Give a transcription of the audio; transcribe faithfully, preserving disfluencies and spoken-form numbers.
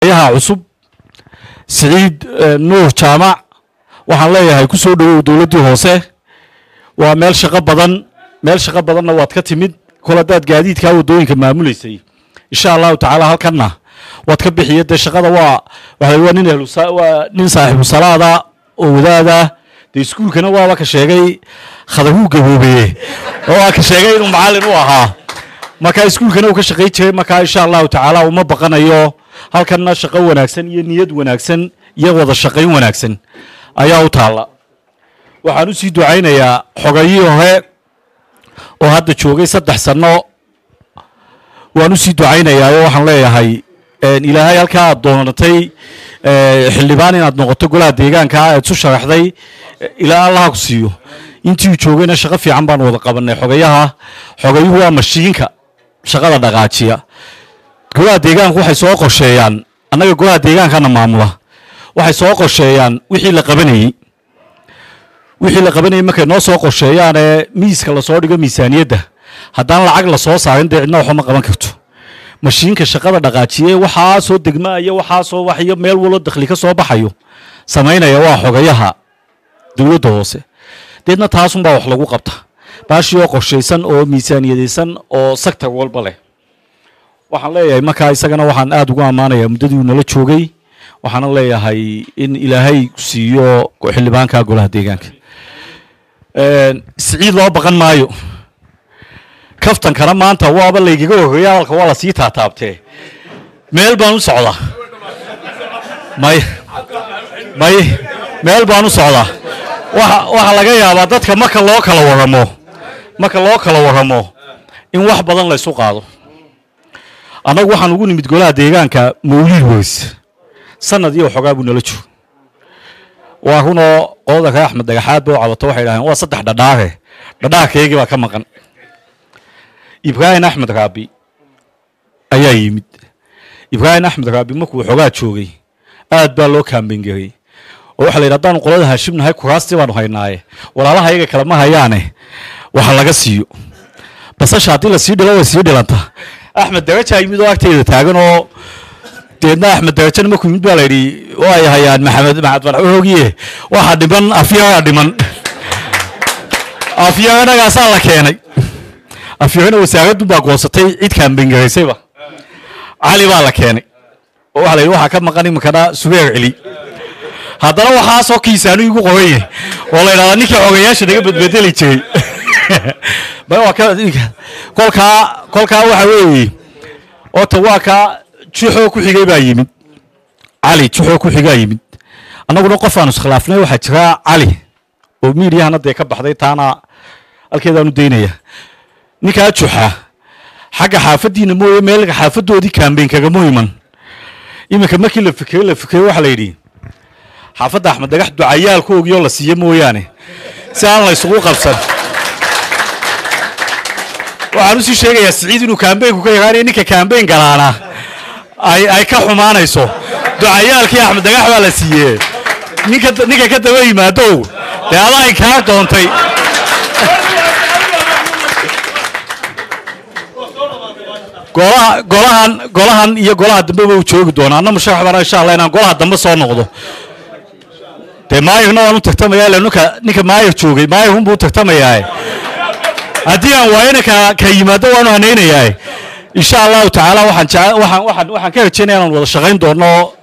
xogayaha cusub Siciid Nuur Jaamac waxaan leeyahay ku soo dhawow dawladii hoose waa meel shaqo badan meel shaqo badanna waad ka timid kala daad gaadiidka wadooyinka maamuleysay insha Allah ta'ala halkana waad ka bixiyay shaqada waa waxa waa nin waa nin saaxiib salaada oo wadaada de iskuulkana waa ka sheegay khadahu gaboobay oo ka sheegay inuu macallin u ahaa marka iskuulkana uu ka shaqeey jiray marka insha Allah ta'ala uma baqanayo halkana shaqo wanaagsan iyo niyad wanaagsan iyo wada shaqeyn wanaagsan ayaa u taala waxaan u sii ducaynayaa xogayihi hore oo hadda joogay saddex sano waan u sii ducaynayaa waxaan leeyahay in ilaahay halka doonatay xildhibaan inaad noqoto golaha deegaanka aad soo sharaxday ilaa Allah ku siiyo intii joogayna shaqo fiican baan wada qabanay xogayaha xogayuhu waa mashiinka shaqada dhaqaajiya golaha deegaanku waxay soo qorsheeyaan annaga golaha deegaankana maamula waxay soo qorsheeyaan wixii la qabanayay wixii la qabanayay markay noo soo qorsheeyaan ee miiska la soo dhigo miisaaniyadda haddaan lacag la soo saarin deedna waxa ma qaban karto mashiinka shaqada dhaqaajiye waxa soo degmaaya waxa soo waxiyo meel walo dakhli ka soo baxayo sameynaya waa xogayaha dawladda hoose deedna taas un baa wax lagu qabta baashiyo qorsheysan oo miisaaniyadeysan oo sector walba leh waxaan leeyahay marka isagana waxaan aad ugu amaanayaa muddadii uu nala joogay waxaan leeyahay in ilaahay ku siiyo xildhibaanka golaha deegaanka ee Siciid loo baqan maayo kaftan kana maanta waaba la igiga horeeyay halka waa la sii taataabtay meel baan u socdaa may may meel baan u socdaa waxa waxa laga yaabaa dadka marka loo kala waramo marka loo kala waramo in wax badan la isu qaado anagu waxaan ugu nimid golaha deegaanka Mawlid Weys sanad iyo xogaa buu nala joogo waa huno qodobka Axmed Dagaxaad boo cabato waxay yiraahdeen waa saddex dhadhaare dhadhaarkeegi baa ka maqan Ibrahim Ahmed Rabi ayaa yimid Ibrahim Ahmed Rabi markuu xogaa joogay aad baa loo campaign garay oo waxa la yiraahdaa qolada Hashimnahay kuraasti baan haynaaye walaalaha ayaga kala ma hayaane waxa laga siiyo basasha hadii la sii dhilo way sii dhilanta Ahmed Dagax yimid oo agteeda taagan oo deedna Ahmed Dagax markuu yimid baa la yiri oo ay hayaan Maxamed Maxamed Farxoogiye waxa dhiman afyaha dhiman afyaha gaasa la keenay afyaha wasaaraddu baa goosatay cid campaign garaysayba Ali baa la keenay oo waxa la yiri waxa ka maqan imkana Subeer Cili haddana waxa soo kiisaanu igu qoraye oo la yiraahdo ninka xogayaasha naga badbedeli jiray baa waa ka kolka kolka waxa weeyii oo tawaaka jixo ku xigay baa yimid Ali jixo ku xigay yimid anaguna qof aan iskhilaafnay waxa jira Ali oo miiriyahana de ka baxday taana halkeedaan u deynaya ninka juxa xaga xaafadiina mooye meel xaafadoodii campaign kaga muhiiman imika markii la fikray la fikray waxa la yiri xaafada Axmed Dagax ducayaalkoogiyo la siiyo mooyaane si aan la isugu qabsan waxaan si sheegaya Siciid inuu campaign ku yaqaan ninka campaign galaana ay ay ka xumaanayso ducayaalkii Axmed Dagax waa la siiyay ninka ninka ka daba yimaado deelaan ka doontay golaha golahan golahan iyo golaha dambe uu joogi doona anna musharax baan insha Allah inaan golaha dambe soo noqdo de maayirna waanu tagtamayaa ninka ninka maayir joogay maayir hun buu tagtamayaa hadii aan waayna ka ka yimaado waanu haneynayaa insha Allah ta'ala waxaan waxaan waxaan ka rajaynayaa inaan wada shaqeyn doono